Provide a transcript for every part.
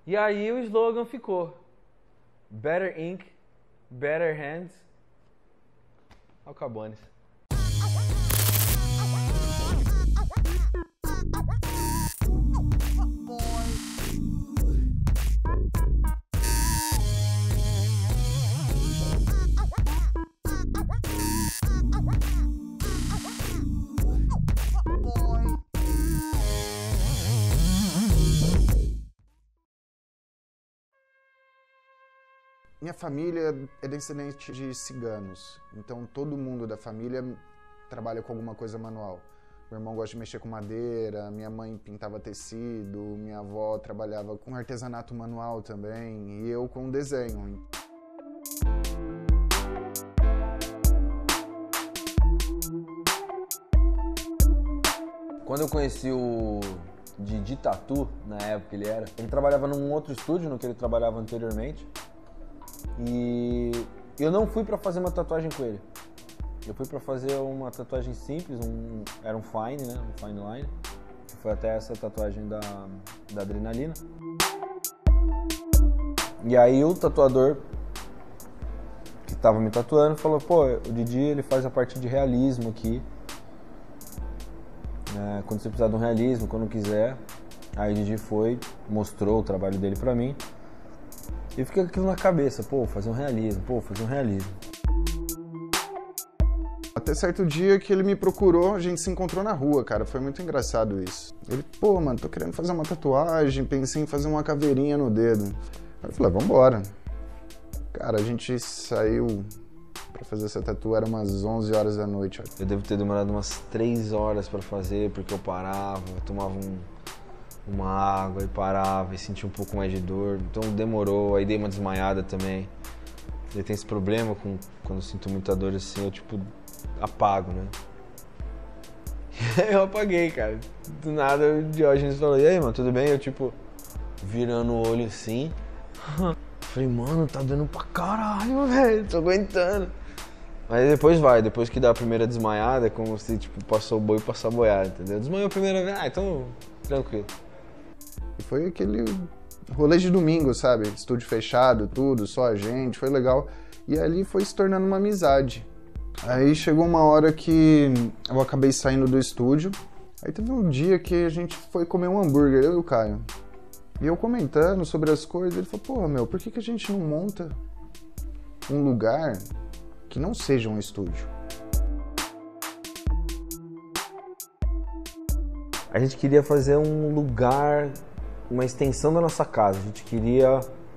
E aí o slogan ficou: Better Ink, Better Hands, Alcabones. Minha família é descendente de ciganos, então todo mundo da família trabalha com alguma coisa manual. Meu irmão gosta de mexer com madeira, minha mãe pintava tecido, minha avó trabalhava com artesanato manual também, e eu com desenho. Quando eu conheci o Didi Tatu, na época ele trabalhava num outro estúdio no que ele trabalhava anteriormente. E eu não fui pra fazer uma tatuagem com ele. Eu fui pra fazer uma tatuagem simples, era um fine, né? Um fine line. Que foi até essa tatuagem da Adrenalina. E aí o tatuador que tava me tatuando falou: pô, o Didi ele faz a parte de realismo aqui. Quando você precisar de um realismo, quando quiser. Aí o Didi foi, mostrou o trabalho dele pra mim. E fica aquilo na cabeça, pô, fazer um realismo. Até certo dia que ele me procurou, a gente se encontrou na rua, cara, foi muito engraçado isso. Ele, pô, mano, tô querendo fazer uma tatuagem, pensei em fazer uma caveirinha no dedo. Aí eu falei, vambora. Cara, a gente saiu pra fazer essa tatu, era umas 11 horas da noite. Eu devo ter demorado umas 3 horas pra fazer, porque eu parava, tomava uma água e parava e sentia um pouco mais de dor, então demorou, aí dei uma desmaiada também. Eu tenho esse problema quando eu sinto muita dor assim, eu tipo apago, né? Eu apaguei, cara. Do nada o Diógenes falou: e aí, mano, tudo bem? Eu tipo virando o olho assim. Falei, mano, tá dando pra caralho, velho, tô aguentando. Mas depois que dá a primeira desmaiada, é como se tipo passou o boi pra saboiar, entendeu? Desmaiou a primeira vez, então tranquilo. E foi aquele rolê de domingo, sabe? Estúdio fechado, tudo, só a gente, foi legal. E ali foi se tornando uma amizade. Aí chegou uma hora que eu acabei saindo do estúdio. Aí teve um dia que a gente foi comer um hambúrguer, eu e o Caio. E eu comentando sobre as coisas, ele falou, porra, meu, por que a gente não monta um lugar que não seja um estúdio? A gente queria fazer um lugar, uma extensão da nossa casa. A gente queria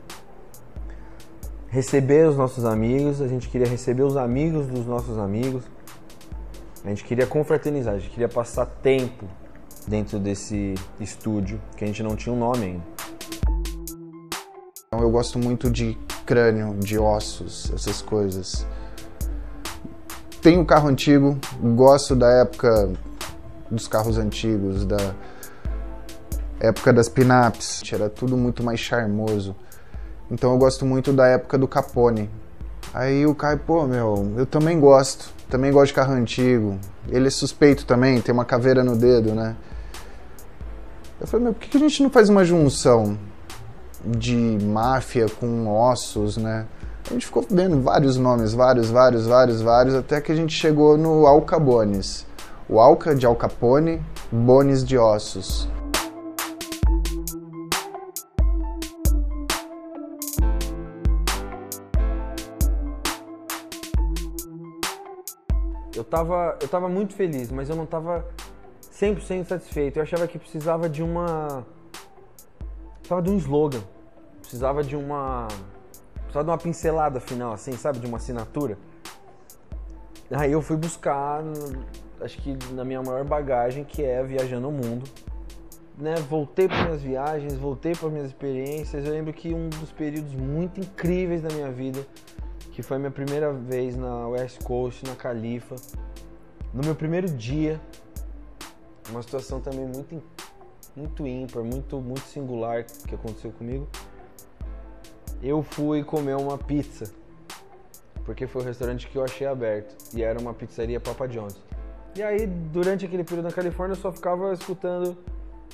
receber os nossos amigos, a gente queria receber os amigos dos nossos amigos. A gente queria confraternizar, a gente queria passar tempo dentro desse estúdio, que a gente não tinha um nome ainda. Eu gosto muito de crânio, de ossos, essas coisas. Tenho um carro antigo, gosto da época dos carros antigos, da época das pin-ups, era tudo muito mais charmoso. Então eu gosto muito da época do Capone. Aí o Caio, pô, meu, eu também gosto de carro antigo. Ele é suspeito também, tem uma caveira no dedo, né? Eu falei, meu, por que a gente não faz uma junção de máfia com ossos, né? A gente ficou vendo vários nomes, vários, até que a gente chegou no Alcabones. O Alca de Al Capone, Bones de ossos. Eu tava muito feliz, mas eu não tava 100% satisfeito. Eu achava que precisava de um slogan. Precisava de uma pincelada final, assim, sabe? De uma assinatura. Aí eu fui buscar, acho que na minha maior bagagem, que é viajando o mundo. Né? Voltei para minhas viagens, voltei para minhas experiências. Eu lembro que um dos períodos muito incríveis da minha vida, que foi a minha primeira vez na West Coast, na Califa, no meu primeiro dia, uma situação também muito ímpar, muito singular que aconteceu comigo. Eu fui comer uma pizza, porque foi o restaurante que eu achei aberto, e era uma pizzaria Papa John's. E aí, durante aquele período na Califórnia, eu só ficava escutando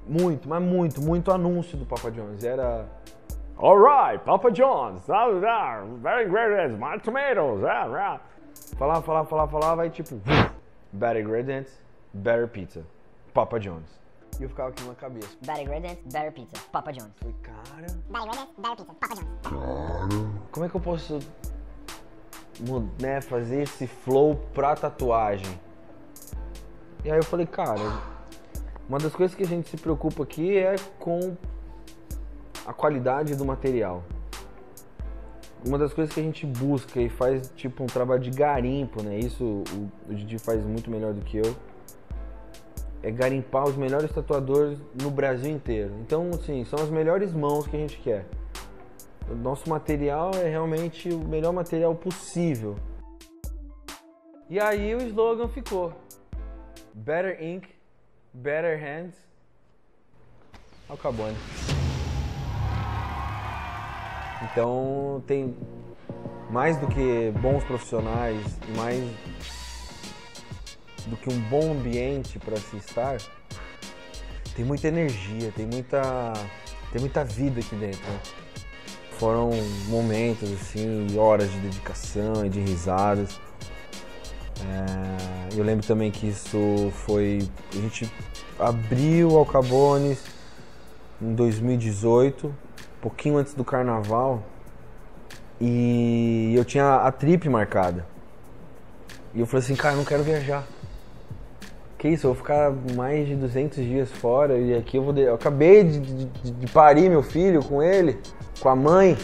muito, mas muito anúncio do Papa John's. Era... Alright, Papa John's, very ingredients, my tomatoes, falava e tipo, better ingredients, better pizza, Papa John's. E eu ficava aqui na cabeça. Better ingredients, better pizza, Papa John's. Falei, cara... Better ingredients, better pizza, Papa John's. Como é que eu posso, né, fazer esse flow pra tatuagem? E aí eu falei, cara, uma das coisas que a gente se preocupa aqui é com a qualidade do material. Uma das coisas que a gente busca e faz tipo um trabalho de garimpo, né? Isso o Didi faz muito melhor do que eu. É garimpar os melhores tatuadores no Brasil inteiro. Então, assim, são as melhores mãos que a gente quer. O nosso material é realmente o melhor material possível. E aí o slogan ficou: Better Ink, Better Hands, Al Capone. Então tem mais do que bons profissionais, mais do que um bom ambiente para se estar, tem muita energia, tem muita vida aqui dentro, né? Foram momentos assim, horas de dedicação e de risadas. Eu lembro também que isso foi... A gente abriu o Al Cabones em 2018, pouquinho antes do carnaval, e eu tinha a trip marcada. E eu falei assim, cara, eu não quero viajar. Que isso, eu vou ficar mais de 200 dias fora e aqui eu acabei de parir meu filho com ele, com a mãe.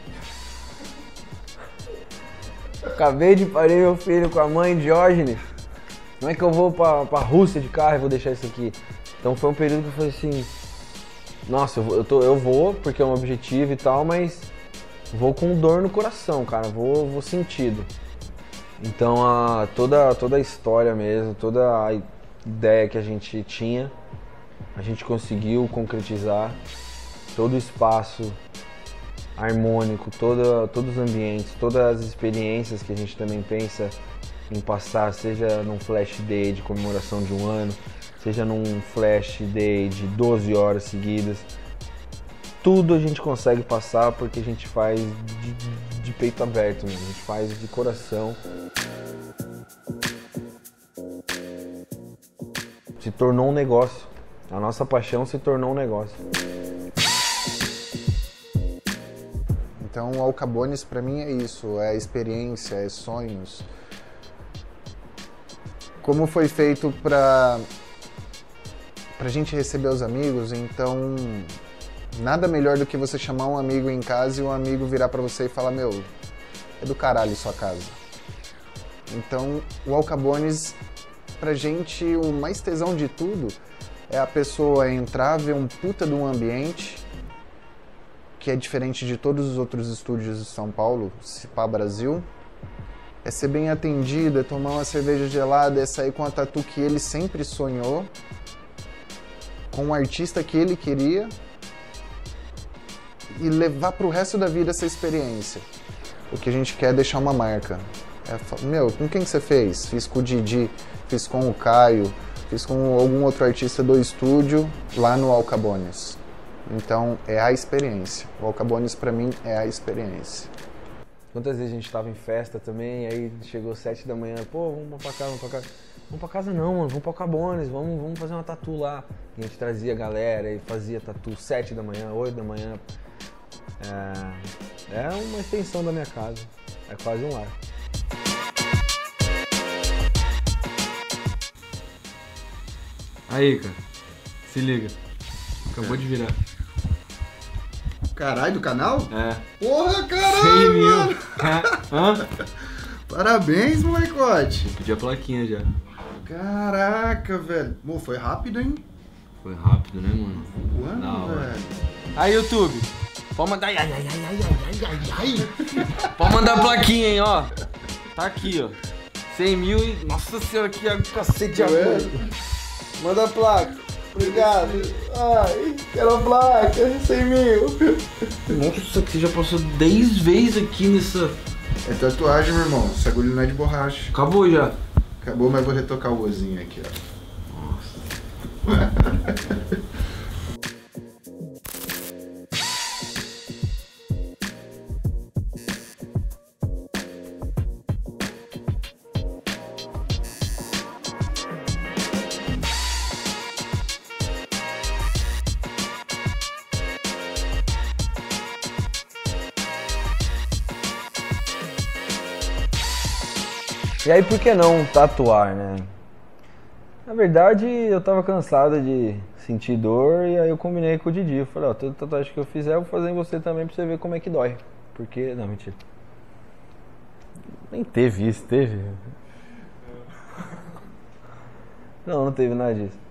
Acabei de parir meu filho com a mãe, Diógenes. Como é que eu vou pra Rússia de carro e vou deixar isso aqui? Então foi um período que eu falei assim, nossa, eu vou porque é um objetivo e tal, mas vou com dor no coração, cara, vou sentido. Então toda a história mesmo, toda a ideia que a gente tinha, a gente conseguiu concretizar. Todo o espaço harmônico, todos os ambientes, todas as experiências que a gente também pensa em passar, seja num flash day de comemoração de um ano, seja num flash day de 12 horas seguidas, tudo a gente consegue passar porque a gente faz de peito aberto mesmo, a gente faz de coração. Se tornou um negócio, a nossa paixão se tornou um negócio. Então o Al Cabones pra mim é isso, é experiência, é sonhos. Como foi feito pra gente receber os amigos, então nada melhor do que você chamar um amigo em casa e um amigo virar pra você e falar, meu, é do caralho sua casa. Então o Al Cabones, pra gente, o mais tesão de tudo é a pessoa entrar, ver um puta de um ambiente que é diferente de todos os outros estúdios de São Paulo, se pá Brasil, é ser bem atendido, é tomar uma cerveja gelada, é sair com a tatu que ele sempre sonhou, com um artista que ele queria e levar pro resto da vida essa experiência. O que a gente quer é deixar uma marca. Meu, com quem que você fez? Fiz com o Didi, fiz com o Caio, fiz com algum outro artista do estúdio lá no Al Cabones. Então é a experiência. O Al Cabones pra mim é a experiência. Quantas vezes a gente tava em festa também, aí chegou 7 da manhã, pô, vamos pra casa, vamos pra casa. Vamos pra casa não, mano, vamos pro Al Cabones, vamos fazer uma tatu lá. E a gente trazia a galera e fazia tatu 7 da manhã, 8 da manhã. É uma extensão da minha casa, é quase um lar. Aí, cara, se liga. Acabou de virar. Caralho, do canal? É. Porra, 100 caralho, mil. mano! Hã? Parabéns, molecote! Pedi a plaquinha já. Caraca, velho. Pô, foi rápido, hein? Foi rápido, né, mano? Voando, Da hora. velho. Aí, YouTube. Pode mandar. Pode mandar a plaquinha, hein, ó. Tá aqui, ó. 100 mil e. Nossa senhora, que cacete de amor. Manda a placa. Obrigado. Ai, quero a placa. 100 mil. Nossa, que você já passou 10 vezes aqui nessa. É tatuagem, meu irmão. Esse agulho não é de borracha. Acabou já. Acabou, mas vou retocar o ozinho aqui, ó. E aí, por que não tatuar, né? Na verdade, eu tava cansado de sentir dor e aí eu combinei com o Didi. Eu falei, ó, toda tatuagem que eu fizer, eu vou fazer em você também pra você ver como é que dói. Porque... Não, mentira. Nem teve isso, teve? Não teve nada disso.